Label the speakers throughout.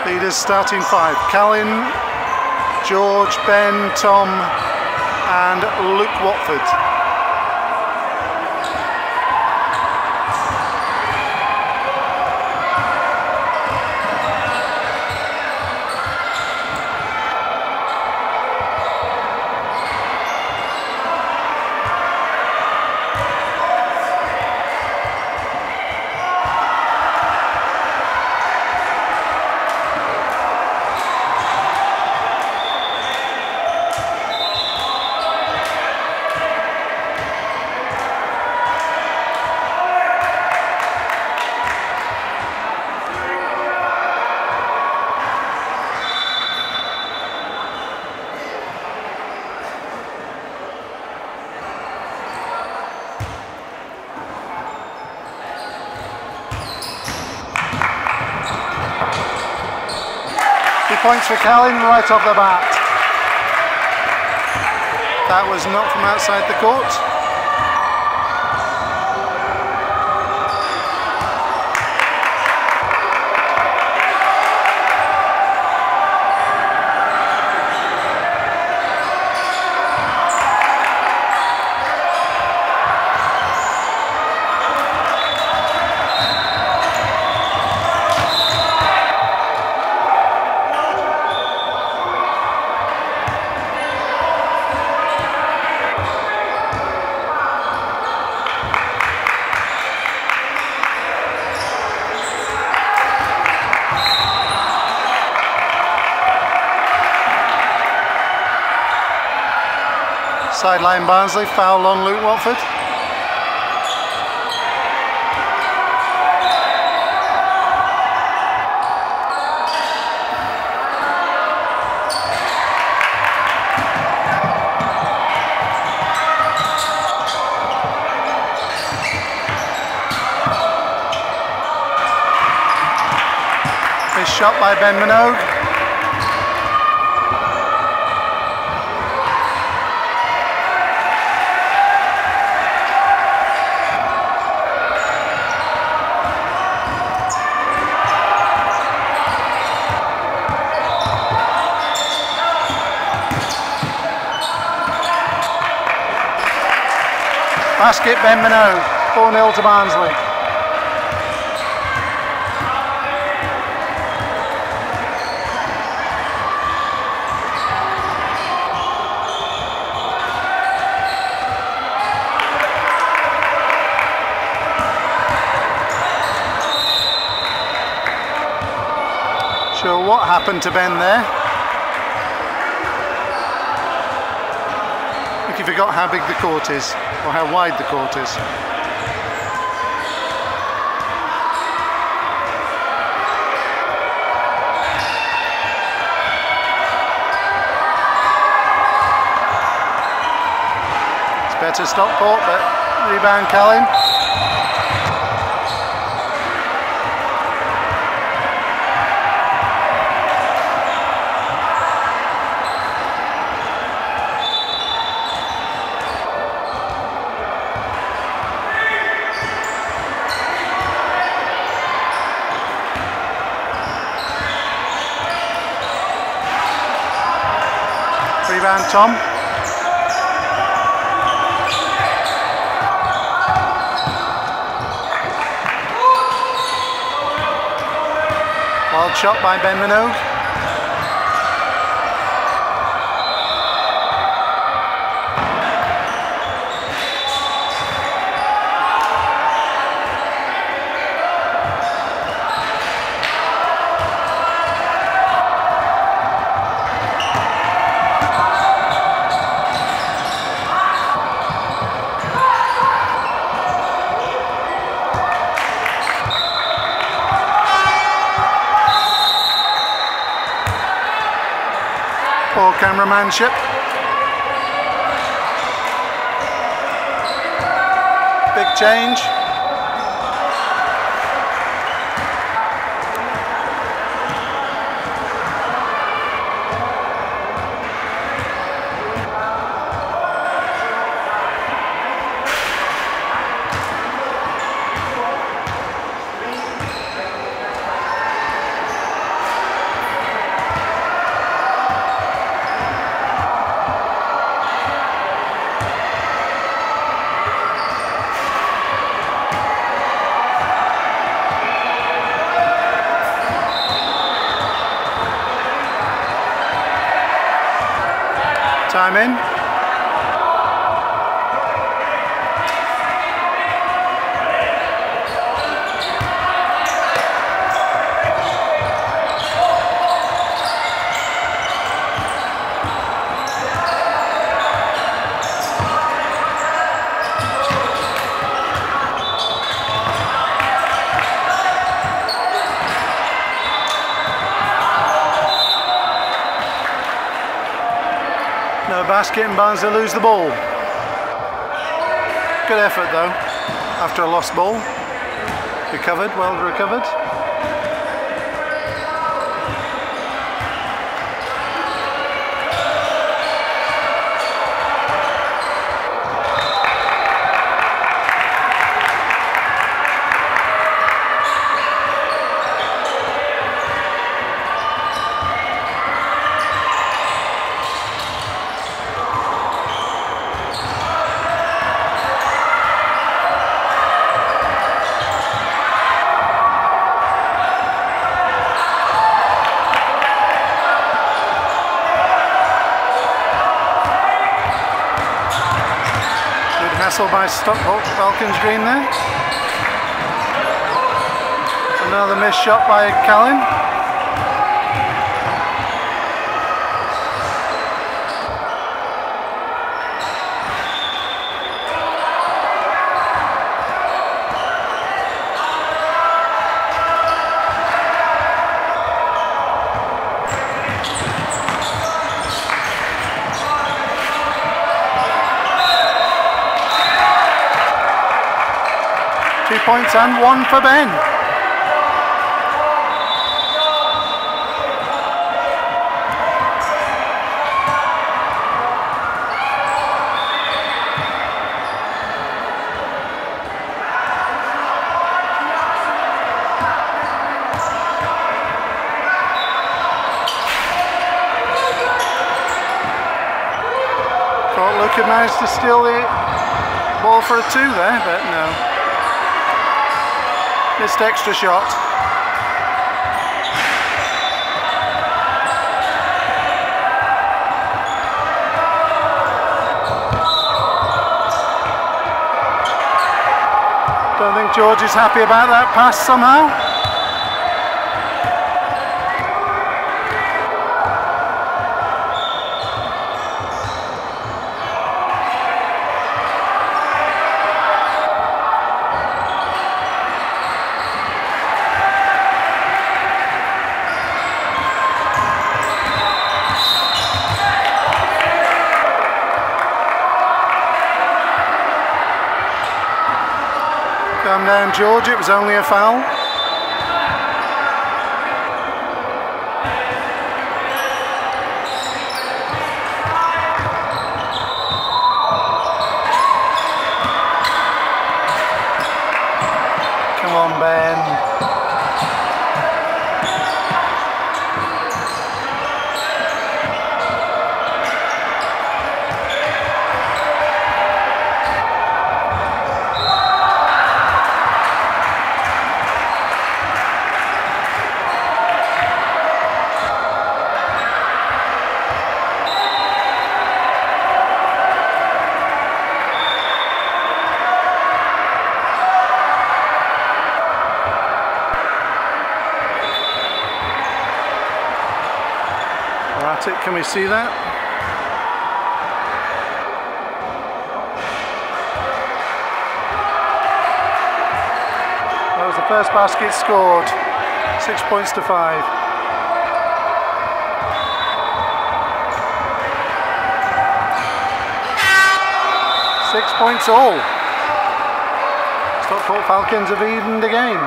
Speaker 1: Leaders starting 5. Callan, George, Ben, Tom and Luke Watford. Points for Callan right off the bat. That was not from outside the court. Sideline Barnsley, foul on Luke Watford. This shot by Ben Minogue. Basket, Ben Minogue, 4-0 to Barnsley. Sure what happened to Ben there. I think he forgot how big the court is. Or how wide the court is. It's better Stockport, but rebound Callan. Rebound Tom. Wild shot by Ben Minogue. Poor cameramanship. Big change. time in. No basket and Barnsley lose the ball. Good effort though, after a lost ball. Recovered, well recovered. Hassle by Stockport Falcons green there. Another missed shot by Callan. Points and one for Ben. Thought Luke had managed to steal the ball for a 2 there, but no. Missed extra shot. Don't think George is happy about that pass somehow. Calm down, George, it was only a foul. Come on, Ben. Can we see that? That was the first basket scored. 6 points to 5. Six points all. Stockport Falcons have evened the game.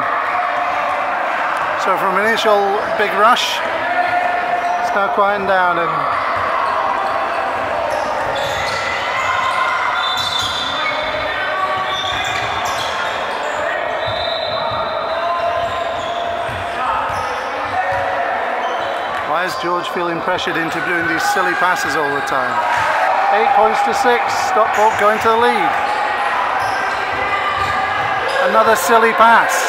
Speaker 1: So from an initial big rush, now quieting down and why is George feeling pressured into doing these silly passes all the time? 8 points to 6, Stockport going to the lead. Another silly pass.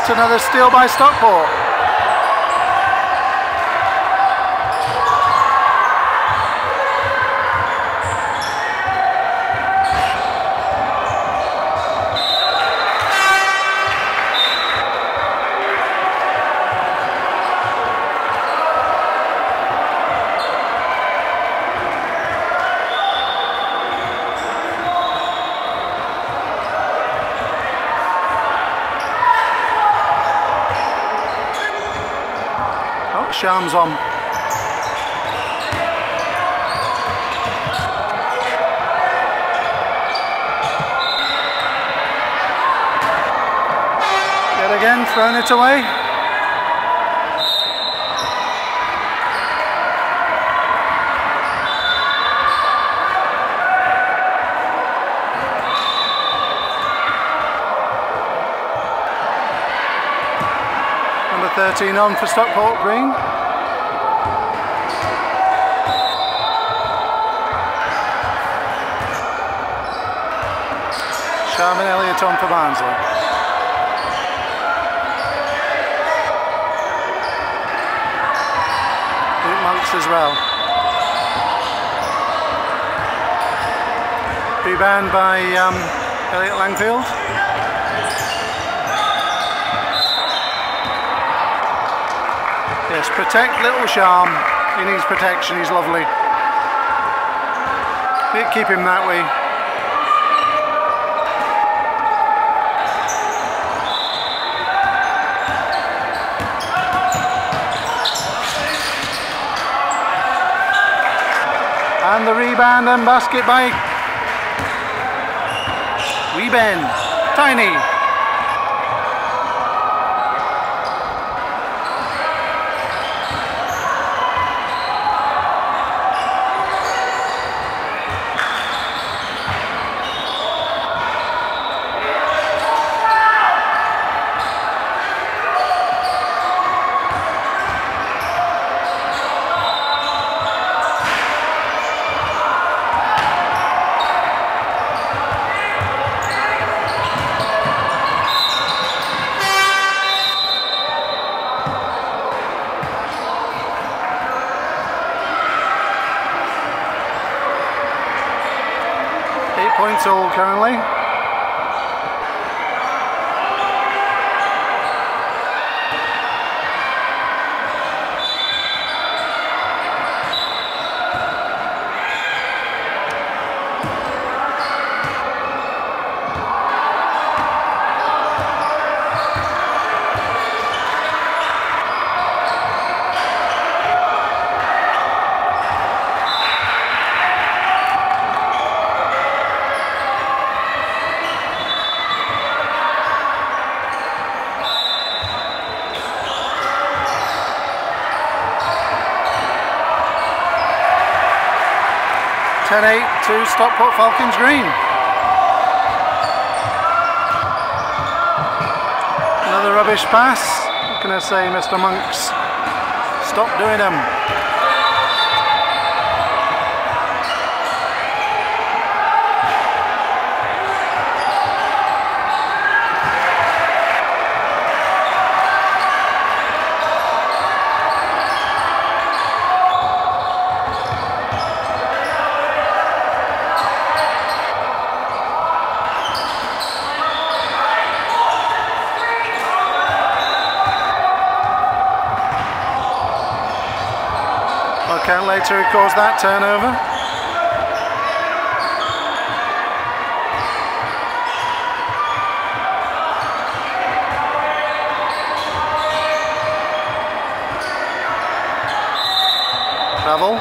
Speaker 1: Yet another steal by Stockport. Sham's on. Yet again, thrown it away. Number 13 on for Stockport Green. Sharman Elliott on for Barnsley. Luke Monks as well. Rebound by Elliot Langfield. Yes, protect little Sharm. He needs protection, he's lovely. Keep him that way. And the rebound and basket by Weben. Tiny. Points all currently. To Stockport Falcons Green. Another rubbish pass. What can I say, Mr. Monks? Stop doing them. Count later who caused that turnover. Travel.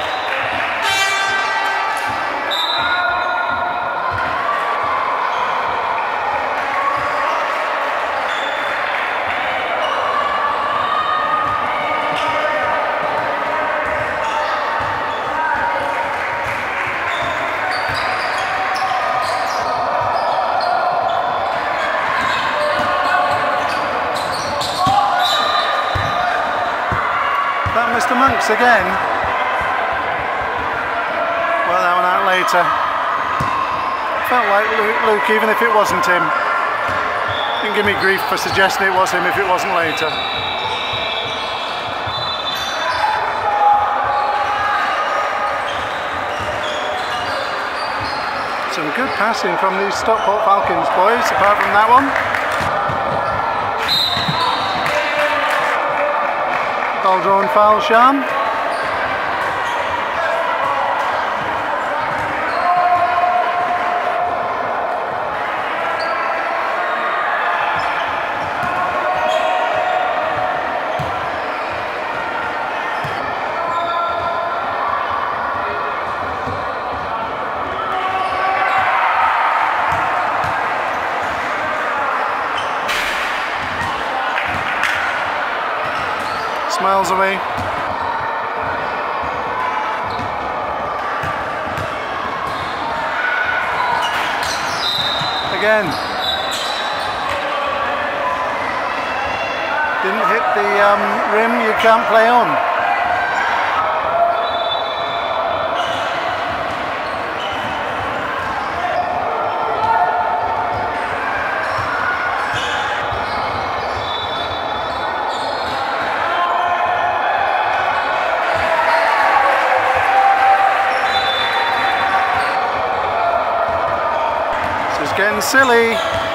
Speaker 1: Mr. Monks again. Well, that one out later. Felt like Luke, even if it wasn't him. You can give me grief for suggesting it was him if it wasn't later. Some good passing from these Stockport Falcons boys, apart from that one. Well drawn foul, Sean. Miles away. Again. Didn't hit the rim, you can't play on. Getting silly.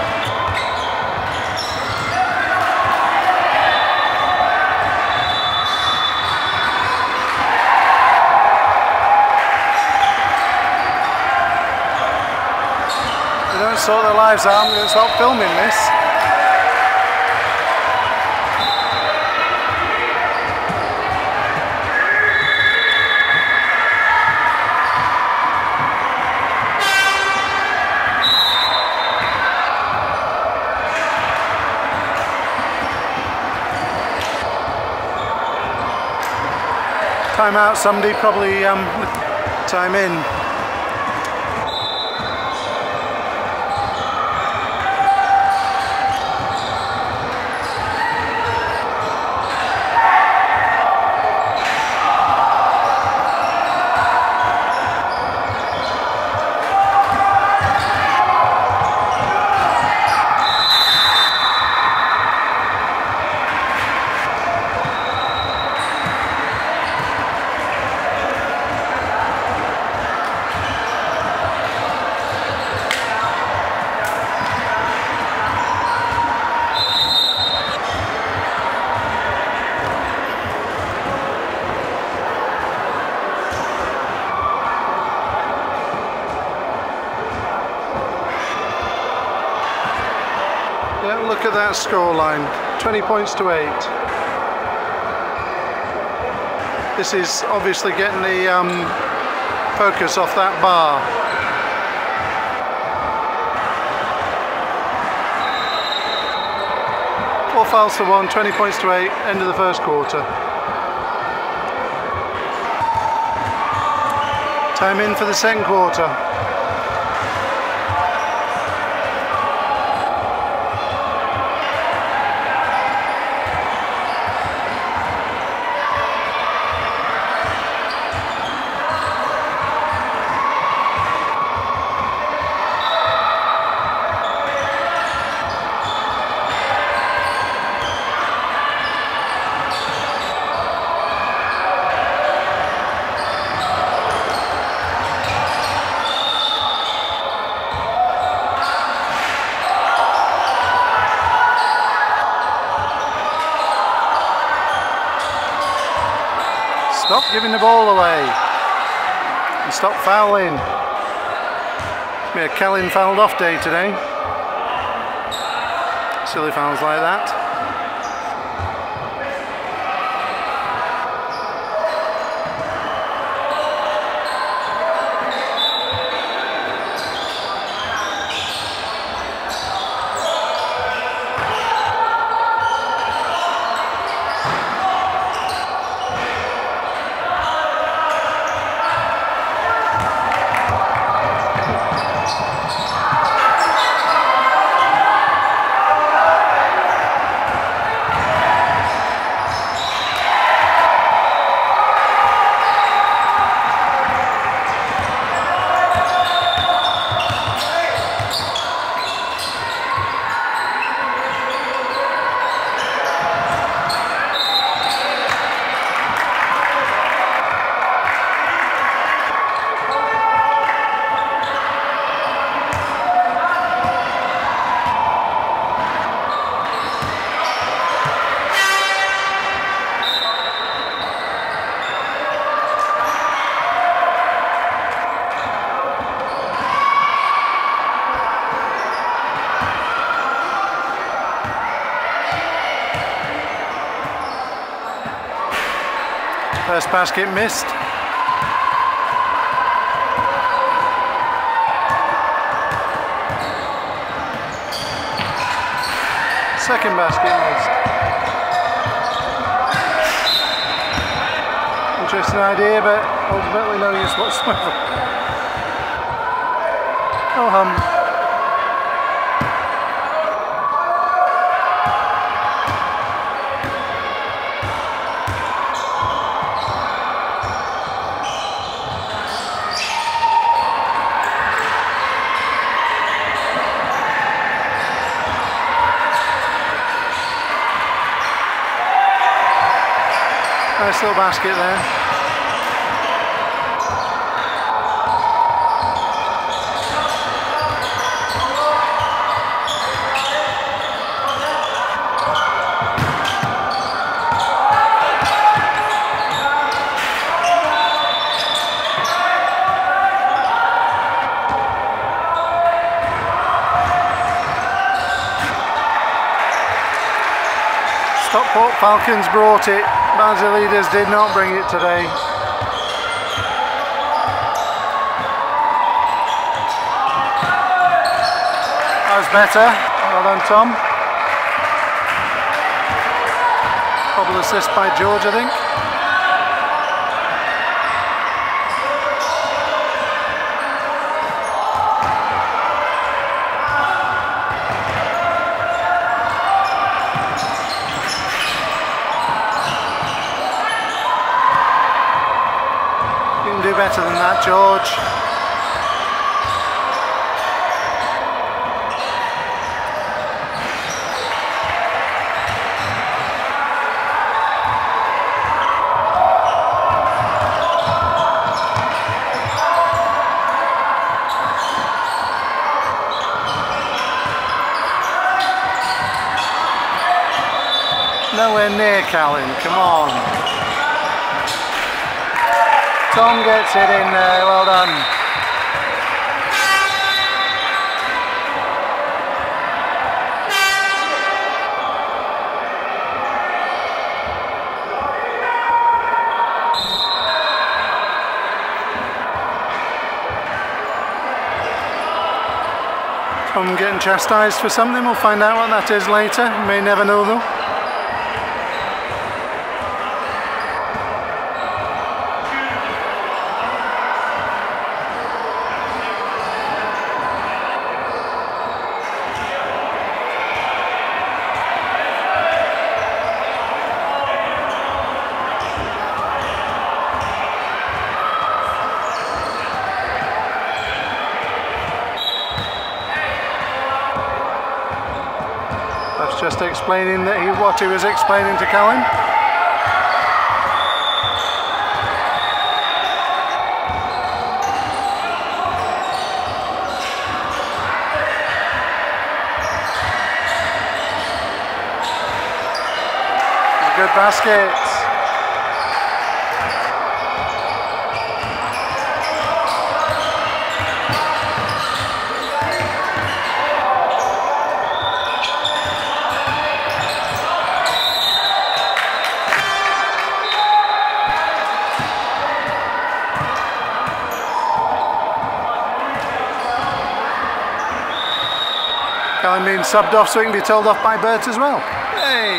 Speaker 1: They don't sort their lives out. I'm going to stop filming this. Time out, somebody probably time in. Look at that scoreline, 20 points to 8. This is obviously getting the focus off that bar. Four fouls to 1, 20 points to 8, end of the first quarter. Time in for the second quarter. Stop giving the ball away and stop fouling. It's been a Kellen fouled off day today. Silly fouls like that. First basket missed. Second basket missed. Interesting idea, but ultimately no use whatsoever. No hum. Nice little basket there. Stockport Falcons brought it. Barnsley leaders did not bring it today. That was better. Well done, Tom. Double assist by George, I think. Do better than that, George. Nowhere near Callan, come on. Tom gets it in there, well done. Tom getting chastised for something, we'll find out what that is later, may never know though. Just explaining what he was explaining to Callan. It's a good basket. Callan being subbed off so he can be told off by Bert as well. Hey!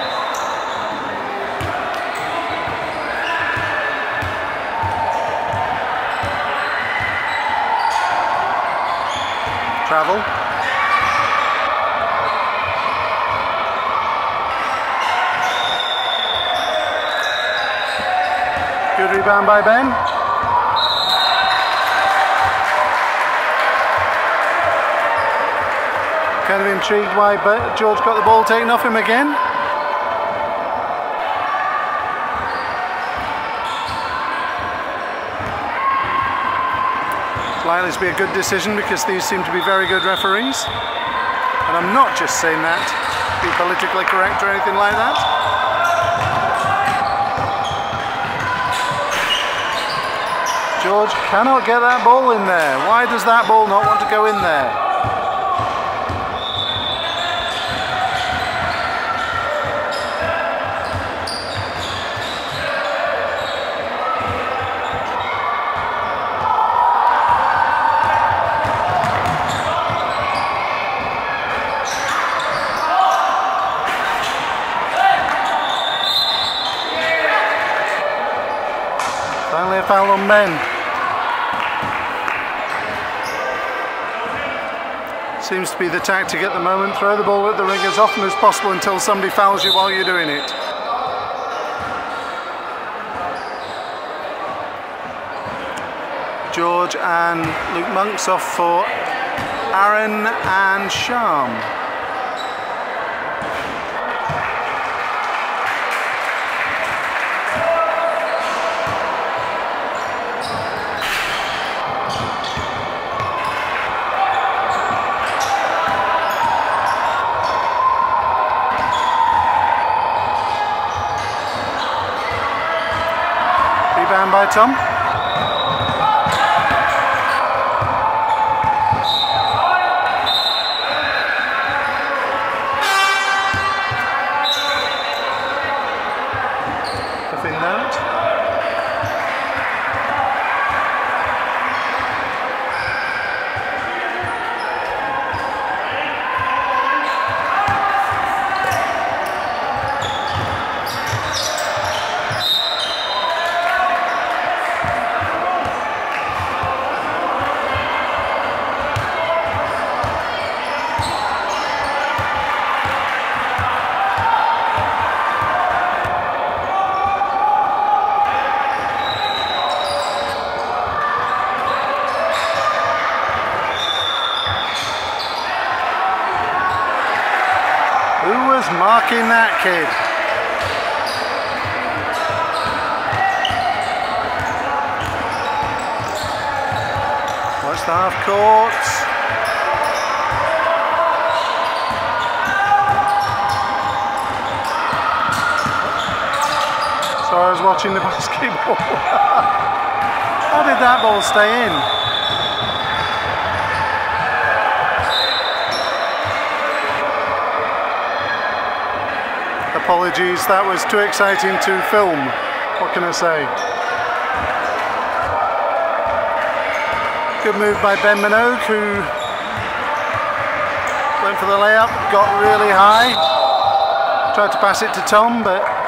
Speaker 1: Travel. Good rebound by Ben. Kind of intrigued why George got the ball taken off him again. It's likely to be a good decision because these seem to be very good referees. And I'm not just saying that to be politically correct or anything like that. George cannot get that ball in there. Why does that ball not want to go in there? foul on Ben. Seems to be the tactic at the moment. Throw the ball at the ring as often as possible until somebody fouls you while you're doing it. George and Luke Monks off for Aaron and Sham. Rebound by Tom. Marking that kid. Watch the half court. So I was watching the basketball. How did that ball stay in? Apologies, that was too exciting to film. What can I say? Good move by Ben Minogue, who went for the layup, got really high. Tried to pass it to Tom, but